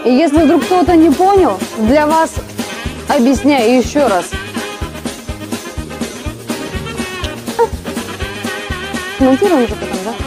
И если вдруг кто-то не понял, для вас объясняю еще раз. Монтируем же потом, да?